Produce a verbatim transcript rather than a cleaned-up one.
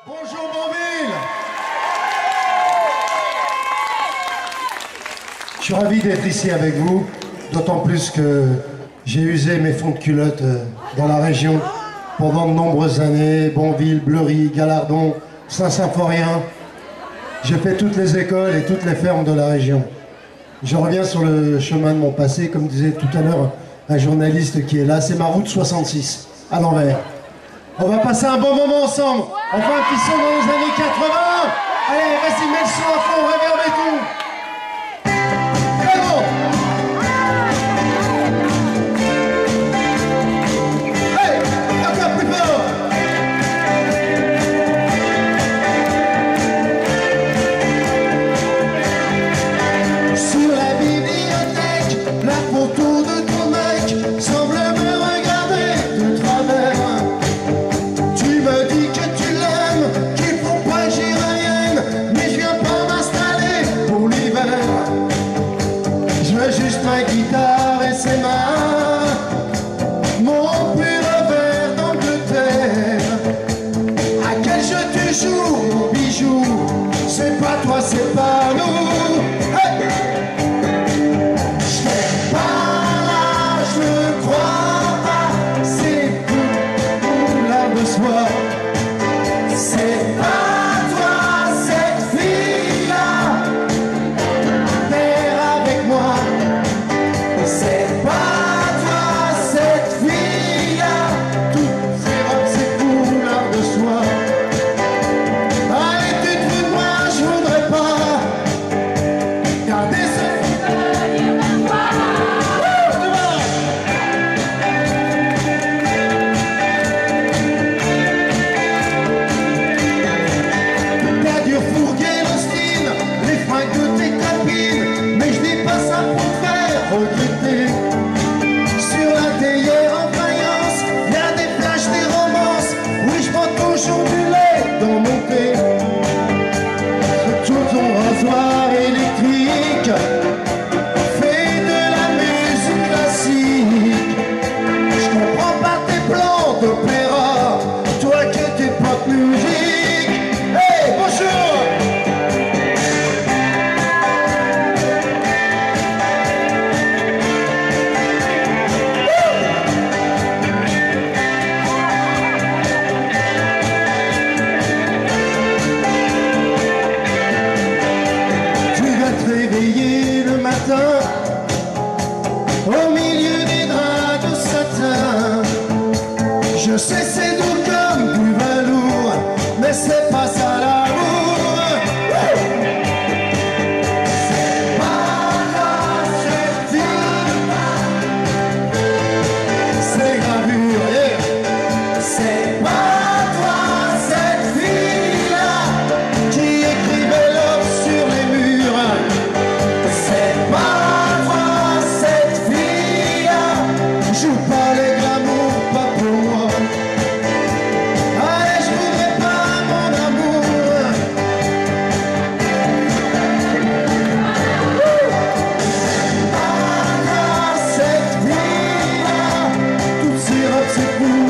Bonjour Bonville. Je suis ravi d'être ici avec vous, d'autant plus que j'ai usé mes fonds de culotte dans la région pendant de nombreuses années. Bonville, Bleury, Galardon, Saint-Symphorien. J'ai fait toutes les écoles et toutes les fermes de la région. Je reviens sur le chemin de mon passé, comme disait tout à l'heure un journaliste qui est là. C'est ma route soixante-six, à l'envers. On va passer un bon moment ensemble. Enfin, qui sont dans les années quatre-vingts. Allez, vas-y, mets le son à fond, réverb et tout. C'est pas toi, c'est pas nous. Hey, c'est pas là, je crois pas. C'est tout l'art de soi. C'est pas toi, cette fille-là. Terre avec moi. C'est pas toi, cette fille-là. Toutes ces robes, c'est tout l'art de soi. Au milieu des draps de satin, je sais c'est doux comme du velours, mais c'est pas ça l'amour. C'est pas là, cette fille, c'est gravure, yeah. C'est pas toi, cette fille-là, qui écrivait l'or sur les murs. C'est pas joue pas les glamour, pas pour moi. Allez, je voudrais pas mon amour. Ah, cette vie-là, toutes ces robes, c'est pour